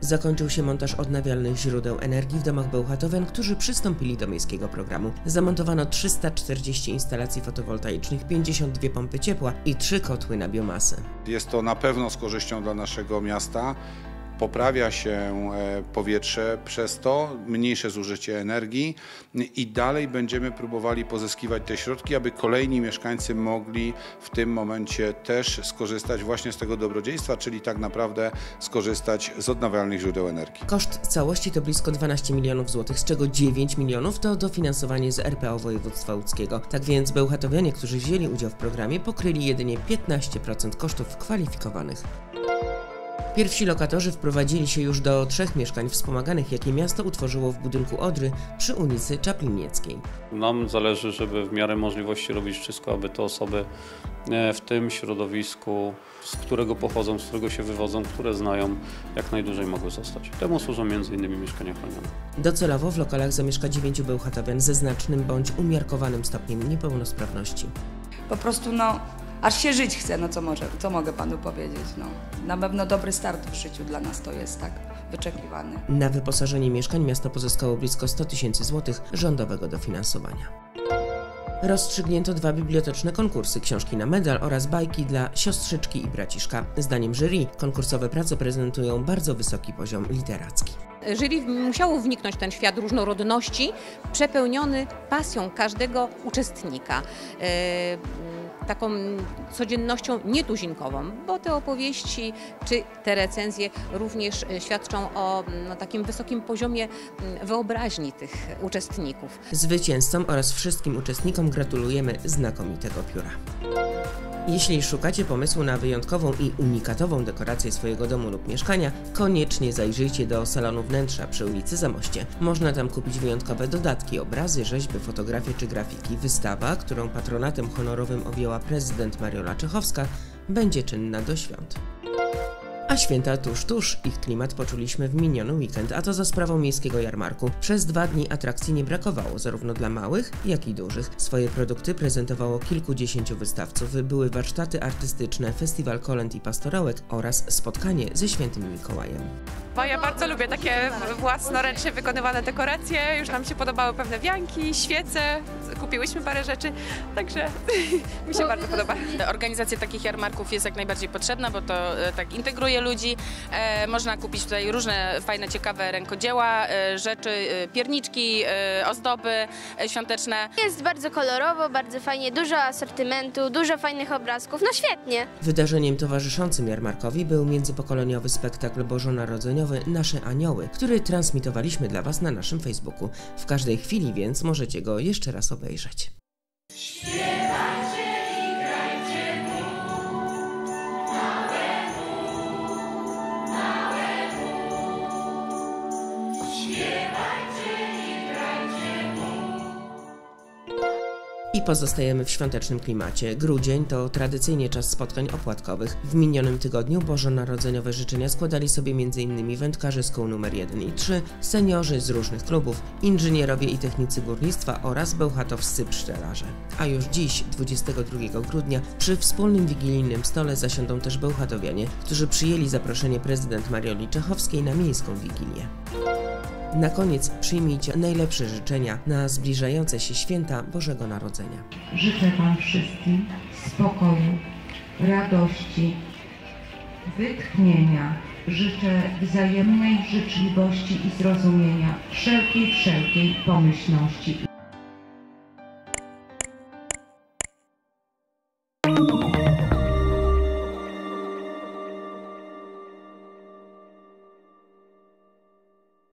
Zakończył się montaż odnawialnych źródeł energii w domach bełchatowian, którzy przystąpili do miejskiego programu. Zamontowano 340 instalacji fotowoltaicznych, 52 pompy ciepła i 3 kotły na biomasę. Jest to na pewno z korzyścią dla naszego miasta. Poprawia się powietrze, przez to mniejsze zużycie energii i dalej będziemy próbowali pozyskiwać te środki, aby kolejni mieszkańcy mogli w tym momencie też skorzystać właśnie z tego dobrodziejstwa, czyli tak naprawdę skorzystać z odnawialnych źródeł energii. Koszt całości to blisko 12 milionów złotych, z czego 9 milionów to dofinansowanie z RPO województwa łódzkiego. Tak więc bełchatowianie, którzy wzięli udział w programie, pokryli jedynie 15% kosztów kwalifikowanych. Pierwsi lokatorzy wprowadzili się już do 3 mieszkań wspomaganych, jakie miasto utworzyło w budynku Odry przy ulicy Czaplinieckiej. Nam zależy, żeby w miarę możliwości robić wszystko, aby te osoby w tym środowisku, z którego pochodzą, z którego się wywodzą, które znają, jak najdłużej mogły zostać. Temu służą m.in. mieszkania chronione. Docelowo w lokalach zamieszka 9 bełchatowian ze znacznym bądź umiarkowanym stopniem niepełnosprawności. Po prostu aż się żyć chce, co mogę panu powiedzieć. Na pewno dobry start w życiu dla nas to jest tak wyczekiwany. Na wyposażenie mieszkań miasto pozyskało blisko 100 000 złotych rządowego dofinansowania. Rozstrzygnięto 2 biblioteczne konkursy, książki na medal oraz bajki dla siostrzyczki i braciszka. Zdaniem jury konkursowe prace prezentują bardzo wysoki poziom literacki. Jury musiało wniknąć w ten świat różnorodności, przepełniony pasją każdego uczestnika. Taką codziennością nietuzinkową, bo te opowieści czy te recenzje również świadczą o takim wysokim poziomie wyobraźni tych uczestników. Zwycięzcom oraz wszystkim uczestnikom gratulujemy znakomitego pióra. Jeśli szukacie pomysłu na wyjątkową i unikatową dekorację swojego domu lub mieszkania, koniecznie zajrzyjcie do salonu wnętrza przy ulicy Zamoście. Można tam kupić wyjątkowe dodatki, obrazy, rzeźby, fotografie czy grafiki. Wystawa, którą patronatem honorowym objęła prezydent Mariola Czechowska, będzie czynna do świąt. A święta tuż, ich klimat poczuliśmy w miniony weekend, a to za sprawą miejskiego jarmarku. Przez 2 dni atrakcji nie brakowało, zarówno dla małych, jak i dużych. Swoje produkty prezentowało kilkudziesięciu wystawców, były warsztaty artystyczne, festiwal kolęd i pastorałek oraz spotkanie ze świętym Mikołajem. Ja bardzo lubię takie własnoręcznie wykonywane dekoracje, już nam się podobały pewne wianki, świece, kupiłyśmy parę rzeczy, także mi się bardzo podoba. Organizacja takich jarmarków jest jak najbardziej potrzebna, bo to tak integruje ludzi. Można kupić tutaj różne fajne, ciekawe rękodzieła, rzeczy, pierniczki, ozdoby świąteczne. Jest bardzo kolorowo, bardzo fajnie, dużo asortymentu, dużo fajnych obrazków, no świetnie. Wydarzeniem towarzyszącym jarmarkowi był międzypokoleniowy spektakl bożonarodzeniowy Nasze Anioły, który transmitowaliśmy dla Was na naszym Facebooku. W każdej chwili więc możecie go jeszcze raz obejrzeć. I pozostajemy w świątecznym klimacie. Grudzień to tradycyjnie czas spotkań opłatkowych. W minionym tygodniu bożonarodzeniowe życzenia składali sobie m.in. wędkarze z kół numer 1 i 3, seniorzy z różnych klubów, inżynierowie i technicy górnictwa oraz bełchatowscy pszczelarze. A już dziś, 22 grudnia, przy wspólnym wigilijnym stole zasiądą też bełchatowianie, którzy przyjęli zaproszenie prezydent Marioli Czechowskiej na miejską wigilię. Na koniec przyjmijcie najlepsze życzenia na zbliżające się święta Bożego Narodzenia. Życzę Wam wszystkim spokoju, radości, wytchnienia. Życzę wzajemnej życzliwości i zrozumienia, wszelkiej pomyślności.